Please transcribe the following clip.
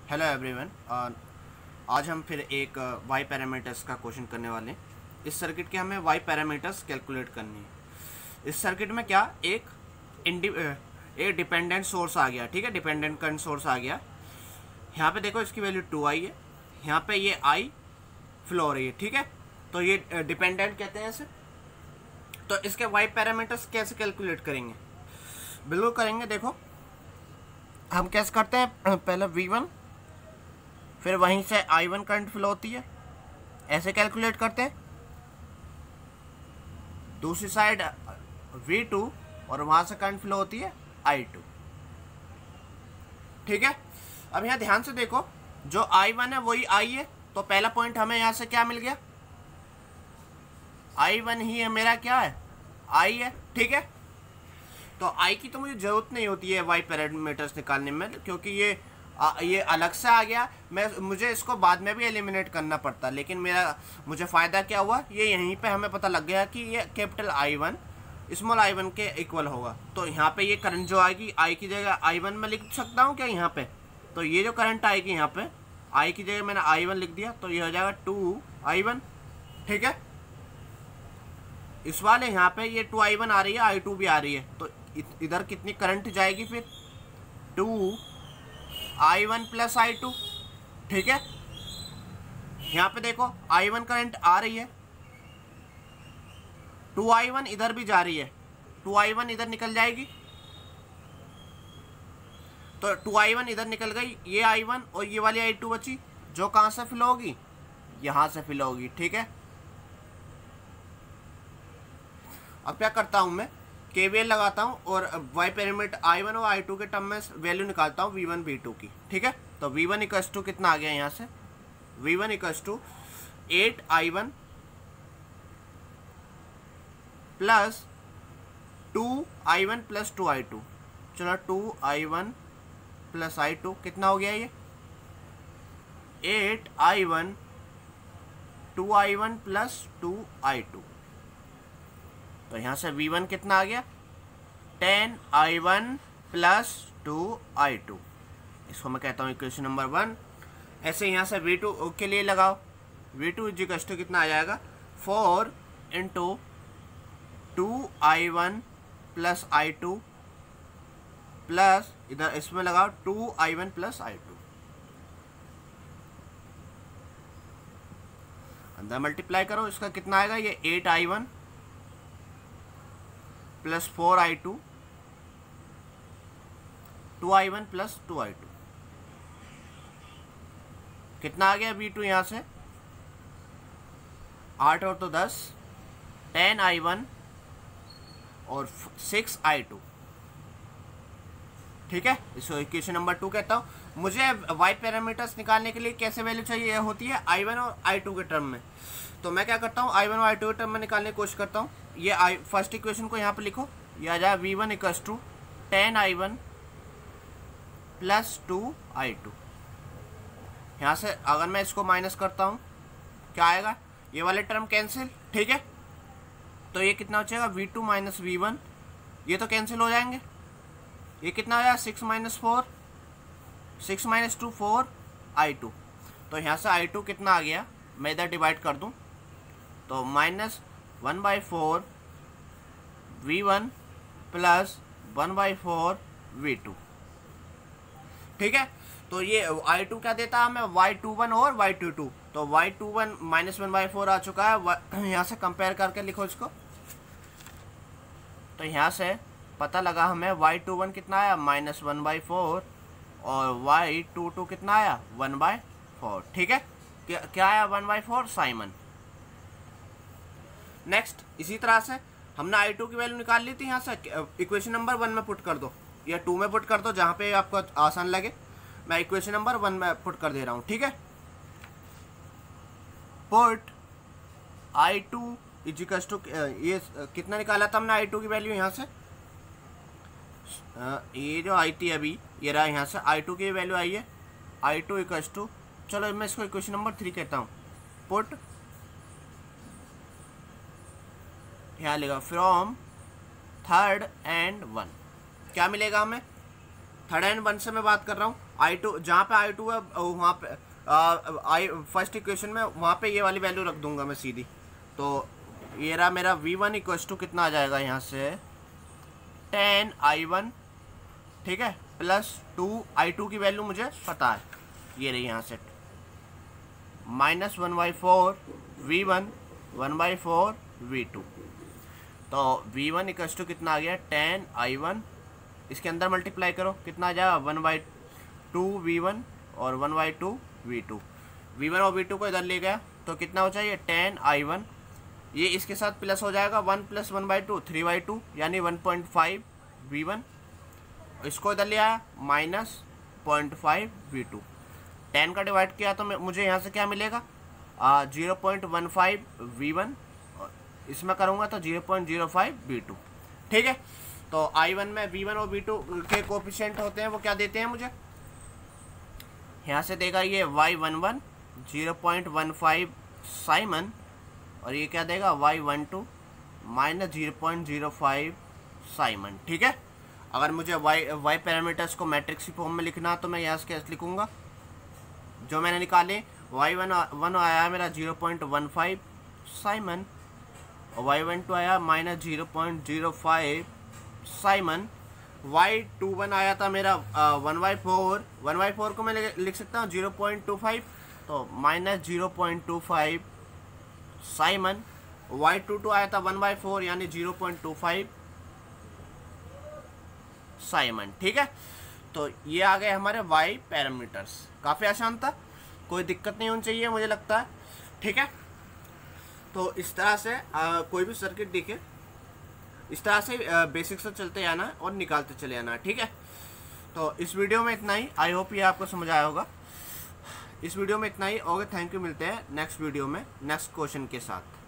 Hello everyone. आज हम फिर एक वाई पैरामीटर्स का क्वेश्चन करने वाले हैं। इस सर्किट के हमें वाई पैरामीटर्स कैलकुलेट करनी है। इस सर्किट में क्या एक डिपेंडेंट सोर्स आ गया, ठीक है, डिपेंडेंट करंट सोर्स आ गया। यहाँ पे देखो इसकी वैल्यू 2i है, यहाँ पे ये i फ्लो हो रही है, ठीक है। तो ये डिपेंडेंट कहते हैं इसे। तो इसके वाई पैरामीटर्स कैसे कैलकुलेट करेंगे? बिल्कुल करेंगे। देखो हम कैसे करते हैं, पहले v1, फिर वहीं से i1 करंट फ्लो होती है, ऐसे कैलकुलेट करते हैं। दूसरी साइड v2 और वहां से करंट फ्लो होती है i2, ठीक है। अब यहाँ ध्यान से देखो, जो i1 है वही i है, तो पहला पॉइंट हमें यहाँ से क्या मिल गया, i1 ही है मेरा, क्या है, i है, ठीक है। तो i की तो मुझे जरूरत नहीं होती है वाई पैरामीटर्स निकालने में, क्योंकि ये अलग से आ गया। मुझे इसको बाद में भी एलिमिनेट करना पड़ता, लेकिन मुझे फ़ायदा क्या हुआ, ये यहीं पे हमें पता लग गया कि ये कैपिटल I1 स्मॉल i1 के इक्वल होगा। तो यहाँ पे ये करंट जो आएगी i की जगह I1 में लिख सकता हूँ क्या यहाँ पे। तो ये जो करंट आएगी यहाँ पे i की जगह मैंने I1 लिख दिया, तो ये हो जाएगा 2i1, ठीक है। इस वाले यहाँ पे ये 2i1 आ रही है, i2 भी आ रही है, तो इधर कितनी करंट जाएगी फिर, 2i1 प्लस i2, ठीक है। यहाँ पे देखो i1 करंट आ रही है, 2i1 इधर भी जा रही है, 2i1 इधर निकल जाएगी, तो 2i1 इधर निकल गई, ये i1 और ये वाली i2 बची, जो कहाँ से फिल होगी, यहाँ से फिल होगी, ठीक है। अब क्या करता हूँ मैं, KVL लगाता हूँ और वाई पैरामीटर i1 और i2 के टर्म में वैल्यू निकालता हूँ v1 v2 की, ठीक है। तो v1 इक्वल्स टू कितना आ गया यहाँ से, v1 equals to 8i1 plus 2i1 plus 2i2। चलो 2i1 प्लस i2 कितना हो गया, ये 8i1 2i1 प्लस 2i2। तो यहाँ से v1 कितना आ गया, 10i1 प्लस 2i2। इसको मैं कहता हूँ इक्वेशन नंबर 1। ऐसे यहाँ से v2 के लिए लगाओ, v2 इक्वल्स टू कितना आ जाएगा, 4 into 2i1 plus i2 plus इधर इसमें लगाओ 2i1 प्लस i2, अंदर मल्टीप्लाई करो, इसका कितना आएगा, ये 8i1 plus 4i2, 2i1 plus 2i2, कितना आ गया v2 यहाँ से, 8 और तो 10, 10i1 और 6i2, ठीक है। इसको इक्वेशन नंबर 2 कहता हूँ। मुझे वाई पैरामीटर्स निकालने के लिए कैसे वैल्यू चाहिए, यह होती है i1 और i2 के टर्म में। तो मैं क्या करता हूँ, i1 और i2 के टर्म में निकालने की कोशिश करता हूँ। ये फर्स्ट इक्वेशन को यहाँ पे लिखो, ये आ जाए v1 equals to 10i1 plus 2i2। यहाँ से अगर मैं इसको माइनस करता हूँ क्या आएगा, ये वाले टर्म कैंसिल, ठीक है। तो ये कितना बचेगा, v2 माइनस v1, ये तो कैंसिल हो जाएंगे। ये कितना आया, 6 माइनस 4, 6 माइनस 2 4i2। तो यहाँ से i2 कितना आ गया, मैं इधर डिवाइड कर दूँ तो -1/4 v1 प्लस 1/4 v2, ठीक है। तो ये i2 क्या देता है हमें, y21 और y22। तो y21 -1/4 आ चुका है, यहाँ से कंपेयर करके लिखो इसको। तो यहाँ से पता लगा हमें y21 कितना आया, -1/4 और y22 कितना आया, 1/4, ठीक है। क्या आया, 1/4 साइमन। नेक्स्ट इसी तरह से हमने i2 की वैल्यू निकाल ली थी, यहाँ से इक्वेशन नंबर 1 में पुट कर दो या 2 में पुट कर दो, जहाँ पे आपको आसान लगे। मैं इक्वेशन नंबर 1 में पुट कर दे रहा हूँ, ठीक है। पुट i2 इक्वल्स टू, ये कितना निकाला था हमने i2 की वैल्यू, यहाँ से ये जो आई थी अभी, ये रहा, यहाँ से i2 की वैल्यू आई है, i2 इक्वल्स टू, चलो मैं इसको इक्वेशन नंबर 3 कहता हूँ। पुट यहाँ लिखा फ्रॉम 3rd and 1, क्या मिलेगा हमें, थर्ड एंड वन से मैं बात कर रहा हूँ। I2 जहाँ पे I2 है वहाँ पे फर्स्ट इक्वेशन में वहाँ पे ये वाली वैल्यू रख दूंगा मैं सीधी। तो ये रहा मेरा V1 इक्वल्स टू कितना आ जाएगा यहाँ से 10I1, ठीक है, प्लस 2I2 की वैल्यू मुझे पता है, ये रही यहाँ से माइनस 1/4 V1 1/4 V2। तो V1 इक्वल्स टू कितना आ गया 10I1, इसके अंदर मल्टीप्लाई करो कितना आ जाएगा 1/2 V1 और 1/2 V2। V1 और V2 को इधर ले गया तो कितना हो जाएगा 10I1, ये इसके साथ प्लस हो जाएगा 1 + 1/2 3/2 यानी 1.5 V1, इसको इधर ले आया माइनस 0.5 V2। 10 का डिवाइड किया तो मुझे यहाँ से क्या मिलेगा 0.15 V1, इसमें करूँगा तो 0.05 V2, ठीक है। तो I1 में V1 और V2 के कोफिशिएंट होते हैं वो क्या देते हैं मुझे, यहाँ से देगा ये Y11 0.15 साइमन, और ये क्या देगा Y12 माइनस 0.05 साइमन, ठीक है। अगर मुझे y पैरामीटर्स को मैट्रिक्स की फॉर्म में लिखना तो मैं यहाँ से कैसे लिखूँगा, जो मैंने निकाले Y1 आया मेरा 0.15 साइमन और Y12 आया माइनस 0.05 साइमन, Y21 आया था मेरा 1/4 को मैं लिख सकता हूँ 0.25, तो माइनस 0.25 साइमन। Y22 आया था 1/4 यानी 0.25 साइमन, ठीक है। तो ये आ गए हमारे y पैरामीटर्स, काफ़ी आसान था, कोई दिक्कत नहीं होनी चाहिए मुझे लगता है, ठीक है। तो इस तरह से कोई भी सर्किट दिखे इस तरह से बेसिक से चलते आना और निकालते चले आना, ठीक है। तो इस वीडियो में इतना ही, आई होप ये आपको समझ आया होगा। इस वीडियो में इतना ही, ओके, थैंक यू, मिलते हैं नेक्स्ट वीडियो में नेक्स्ट क्वेश्चन के साथ।